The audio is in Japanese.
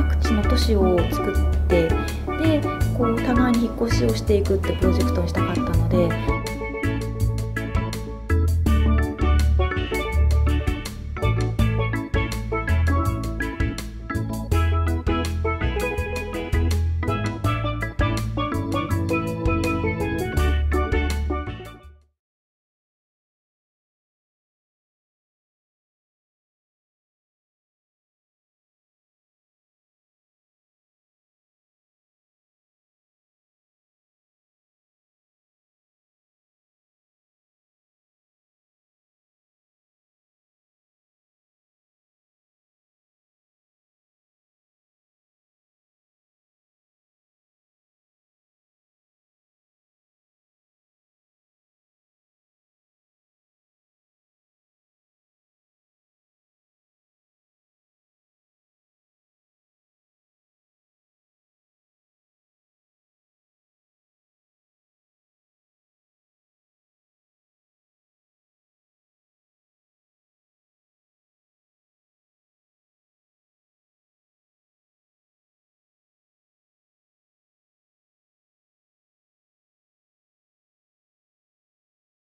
各地の都市を作って、でこう互いに引っ越しをしていくってプロジェクトにしたかったので。